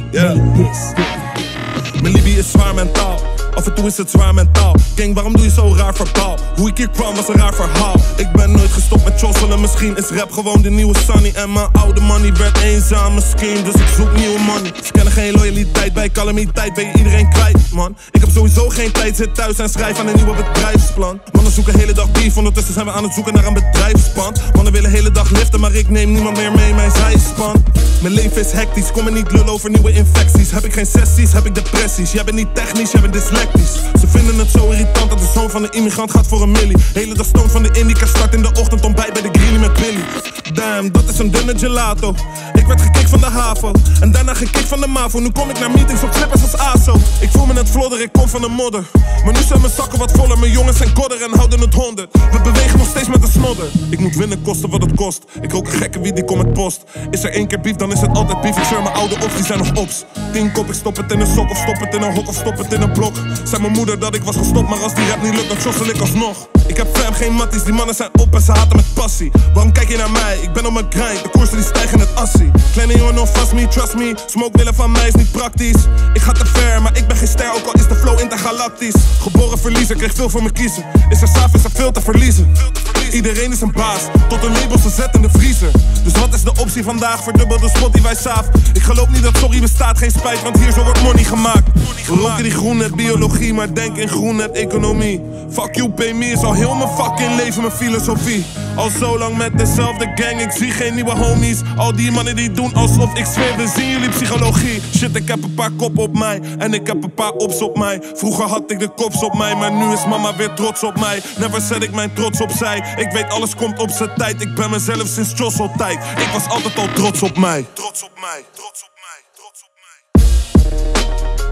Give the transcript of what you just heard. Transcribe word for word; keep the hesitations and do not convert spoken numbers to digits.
Yeah. Mijn Libië is zwaar mentaal. Af en toe is het zwaar mentaal. Gang, waarom doe je zo raar verbaal? Hoe ik hier kwam was een raar verhaal. Ik ben nooit gestopt met chosselen. Misschien is rap gewoon de nieuwe Sunny. En mijn oude money werd eenzaam misschien. Dus ik zoek nieuwe money. Ze kennen geen loyaliteit. Bij calamiteit ben je iedereen kwijt, man. Ik heb sowieso geen tijd. Zit thuis en schrijf aan een nieuwe bedrijfsplan. Mannen zoeken hele dag beef. Ondertussen zijn we aan het zoeken naar een bedrijfspan. Mannen willen hele dag liften. Maar ik neem niemand meer mee in mijn zijspan. Mijn leven is hectisch. Kom me niet lullen over nieuwe infecties. Heb ik geen sessies, heb ik depressies. Jij bent niet technisch, jij bent dyslectisch. Ze vinden het zo irritant dat de zoon van de immigrant gaat voor een millie. Hele dag stoom van de indica start in de ochtend ontbijt bij de grilly met Billy. Damn, dat is een dunne gelato. Ik werd gekikt van de HAVO en daarna gekikt van de MAVO. Nu kom ik naar meetings op flippers als A S O. Ik voel me net vlodder, ik kom van de modder. Maar nu zijn mijn zakken wat voller. Mijn jongens zijn kodder en houden het honderd. We bewegen nog steeds met de snodder. Ik moet winnen kosten wat het kost. Ik rook een gekke wie die komt met post. Is er één keer beef, dan is het altijd beef. Ik zeur mijn oude ops, die zijn nog ops. Tien kop, ik stop het in een sok of stop het in een hok of stop het in een blok. Zei mijn moeder dat ik was gestopt, maar als die rap niet lukt, dan chossel ik alsnog. Ik heb fam, geen matties, die mannen zijn op en ze haten met passie. Waarom kijk je naar mij? Ik ben op mijn grind, de koersen die stijgen het assie. Kleine jongen, no fast me, trust me. Smoke willen van mij is niet praktisch. Ik ga te ver, maar ik ben geen ster, ook al is de flow intergalactisch. Geboren verliezer, kreeg veel voor me kiezen. Is er saaf, is er veel te verliezen. Iedereen is een baas, tot een label ze zet in de vriezer. Dus wat is de optie vandaag? Verdubbel de Spotify saaf. Ik geloof niet dat sorry bestaat, geen spijt, want hier zo wordt money gemaakt. We roken die groen net biologie, maar denk in groen net economie. Fuck you, pay me is al heel mijn fucking leven mijn filosofie. Al zo lang met dezelfde gang, ik zie geen nieuwe homies. Al die mannen die doen alsof ik zweer, we zien jullie psychologie. Shit, ik heb een paar kop op mij en ik heb een paar ops op mij. Vroeger had ik de kops op mij, maar nu is mama weer trots op mij. Never zet ik mijn trots opzij. Ik weet alles komt op zijn tijd. Ik ben mezelf sinds Jos altijd. Ik was altijd al trots op mij. Trots op mij, trots op mij, trots op mij.